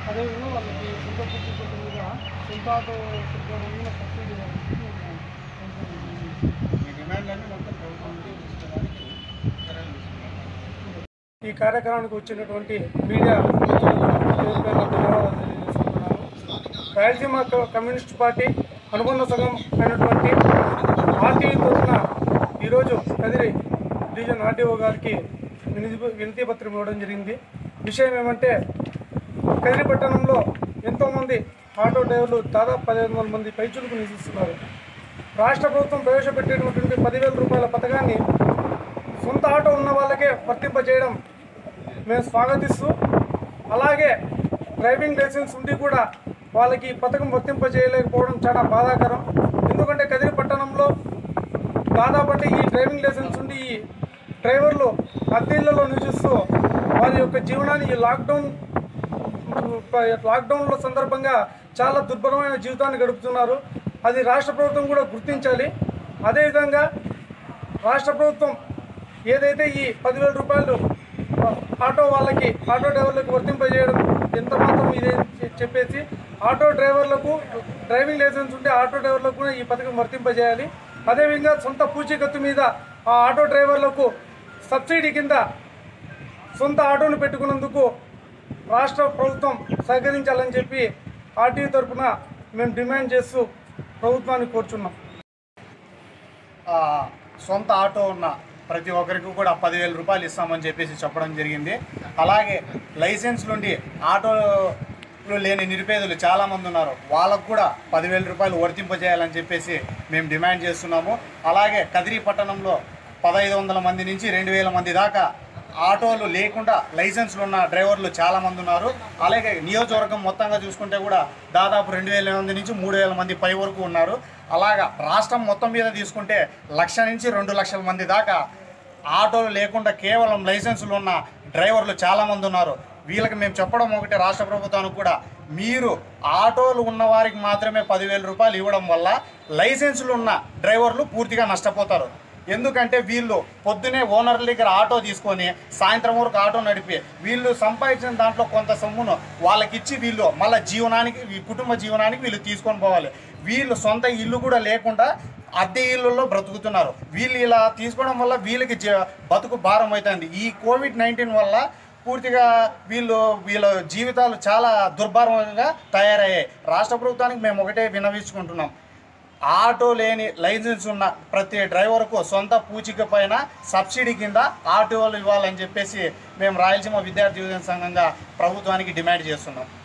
అదేవిధంగా వాళ్ళకి సొంత పూర్తి మీద సొంత ఆటో సబ్సిడీ ఈ కార్యక్రమానికి వచ్చినటువంటి మీడియా రాయలసీమ కమ్యూనిస్ట్ పార్టీ అనుబంధ సంఘం అయినటువంటి ఆర్టీవీ తరఫున ఈరోజు కదిరి డివిజన్ ఆర్టీఓ గారికి వినతి పత్రం ఇవ్వడం జరిగింది. విషయం ఏమంటే కదిరి పట్టణంలో ఎంతోమంది ఆటో డ్రైవర్లు దాదాపు 1500 మంది పైచులకు నివసిస్తున్నారు. రాష్ట్ర ప్రభుత్వం ప్రవేశపెట్టేటువంటి 10,000 రూపాయల పథకాన్ని సొంత ఆటో ఉన్న వాళ్ళకే వర్తింపజేయడం మేము స్వాగతిస్తూ, అలాగే డ్రైవింగ్ లైసెన్స్ ఉండి కూడా వాళ్ళకి పథకం వర్తింపజేయలేకపోవడం చాలా బాధాకరం. ఎందుకంటే కదిరి పట్టణంలో దాదాపు ఈ డ్రైవింగ్ లైసెన్స్ ఉండి ఈ డ్రైవర్లు అద్దెళ్లలో నివసిస్తూ వారి యొక్క జీవనాన్ని ఈ లాక్డౌన్ల సందర్భంగా చాలా దుర్భరమైన జీవితాన్ని గడుపుతున్నారు. అది రాష్ట్ర ప్రభుత్వం కూడా గుర్తించాలి. అదేవిధంగా రాష్ట్ర ప్రభుత్వం ఏదైతే ఈ 10,000 రూపాయలు ఆటో డ్రైవర్లకు వర్తింపజేయడం ఎంత మాత్రం ఇదే చెప్పేసి ఆటో డ్రైవర్లకు డ్రైవింగ్ లైసెన్స్ ఉంటే ఆటో డ్రైవర్లకు కూడా ఈ పథకం వర్తింపజేయాలి. అదేవిధంగా సొంత పూచీకత్తు మీద ఆ ఆటో డ్రైవర్లకు సబ్సిడీ కింద సొంత ఆటోను పెట్టుకున్నందుకు రాష్ట్ర ప్రభుత్వం సహకరించాలని చెప్పి ఆర్టీవీ తరఫున మేము డిమాండ్ చేస్తూ ప్రభుత్వాన్ని కోరుచున్నాం. సొంత ఆటో ఉన్న ప్రతి ఒక్కరికి కూడా 10,000 రూపాయలు ఇస్తామని చెప్పేసి చెప్పడం జరిగింది. అలాగే లైసెన్స్ నుండి ఆటోలు లేని నిరుపేదలు చాలామంది ఉన్నారు, వాళ్ళకు కూడా 10,000 రూపాయలు వర్తింపజేయాలని చెప్పేసి మేము డిమాండ్ చేస్తున్నాము. అలాగే కదిరి పట్టణంలో 1,500 మంది నుంచి 2,000 మంది దాకా ఆటోలు లేకుండా లైసెన్స్లు ఉన్న డ్రైవర్లు చాలామంది ఉన్నారు. అలాగే నియోజకవర్గం మొత్తంగా చూసుకుంటే కూడా దాదాపు 2,000 మంది నుంచి 3,000 మంది పై వరకు ఉన్నారు. అలాగా రాష్ట్రం మొత్తం మీద తీసుకుంటే 1,00,000 నుంచి 2,00,000 మంది దాకా ఆటోలు లేకుండా కేవలం లైసెన్సులు ఉన్న డ్రైవర్లు చాలామంది ఉన్నారు. వీళ్ళకి మేము చెప్పడం ఒకటే, రాష్ట్ర ప్రభుత్వానికి కూడా, మీరు ఆటోలు ఉన్న వారికి మాత్రమే 10,000 రూపాయలు ఇవ్వడం వల్ల లైసెన్సులు ఉన్న డ్రైవర్లు పూర్తిగా నష్టపోతారు. ఎందుకంటే వీళ్ళు పొద్దునే ఓనర్ల దగ్గర ఆటో తీసుకొని సాయంత్రం వరకు ఆటో నడిపి వీళ్ళు సంపాదించిన దాంట్లో కొంత సొమ్మును వాళ్ళకిచ్చి వీళ్ళు మళ్ళీ కుటుంబ జీవనానికి వీళ్ళు తీసుకొని పోవాలి. వీళ్ళు సొంత ఇల్లు కూడా లేకుండా అద్దె ఇళ్ళల్లో బ్రతుకుతున్నారు. వీళ్ళు ఇలా తీసుకోవడం వల్ల వీళ్ళకి బతుకు భారం అవుతుంది. ఈ కోవిడ్-19 వల్ల పూర్తిగా వీళ్ళ జీవితాలు చాలా దుర్భరంగా తయారయ్యాయి. రాష్ట్ర ప్రభుత్వానికి మేము ఒకటే విన్నవించుకుంటున్నాం, ఆటో లేని లైసెన్స్ ఉన్న ప్రతి డ్రైవర్కు సొంత పూచిక పైన సబ్సిడీ కింద ఆటోలు ఇవ్వాలని చెప్పేసి మేము రాయలసీమ విద్యార్థి యువజన సంఘంగా ప్రభుత్వానికి డిమాండ్ చేస్తున్నాం.